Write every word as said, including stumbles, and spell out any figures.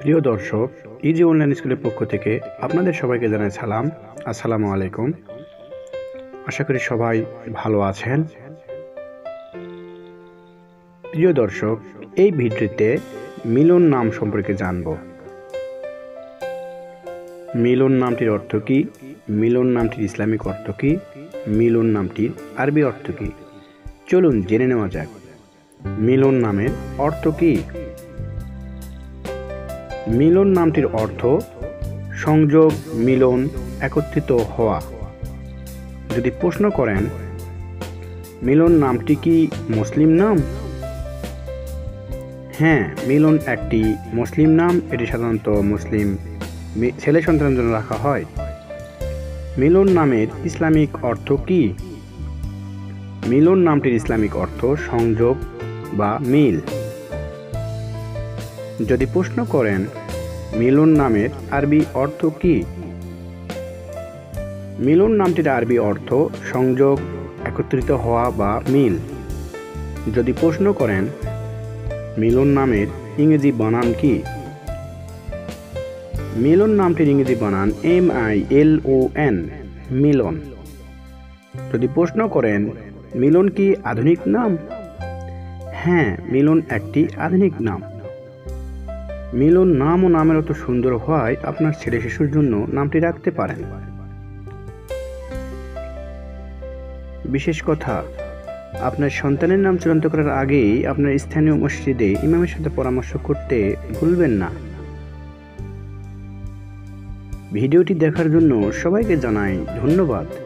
প্রিয় দর্শক, easy online স্কুলের পক্ষ থেকে আপনাদের সবাইকে জানাই সালাম। আসসালামু আলাইকুম। আশা করি সবাই ভালো আছেন। প্রিয় দর্শক, এই ভিডিওতে মিলন নাম সম্পর্কে জানব। মিলন নামটির অর্থ কি, মিলন নামটির ইসলামিক অর্থ কি, মিলন নামটির আরবি অর্থ কি, চলুন জেনে নেওয়া যাক। মিলন নামের অর্থ কি? মিলন নামটির অর্থ সংযোগ, মিলন, একত্রিত হওয়া। যদি প্রশ্ন করেন মিলন নামটি কি মুসলিম নাম? হ্যাঁ, মিলন একটি মুসলিম নাম। এটি সাধারণত মুসলিম ছেলে সন্তানের জন্য রাখা হয়। মিলন নামের ইসলামিক অর্থ কি? মিলন নামটির ইসলামিক অর্থ সংযোগ বা মিল। যদি প্রশ্ন করেন মিলন নামের আরবি অর্থ কি? মিলন নামটির আরবি অর্থ সংযোগ, একত্রিত হওয়া বা মিল। যদি প্রশ্ন করেন মিলন নামের ইংরেজি বানান কি? মিলন নামটির ইংরেজি বানান M I L O N, Milan. যদি প্রশ্ন করেন মিলন কি আধুনিক নাম? হ্যাঁ, মিলন একটি আধুনিক নাম। মিলন নাম ও নামের অত সুন্দর হওয়ায় আপনার ছেলে শিশুর জন্য নামটি রাখতে পারেন। বিশেষ কথা, আপনার সন্তানের নাম চূড়ান্ত করার আগেই আপনার স্থানীয় মসজিদে ইমামের সাথে পরামর্শ করতে ভুলবেন না। ভিডিওটি দেখার জন্য সবাইকে জানাই ধন্যবাদ।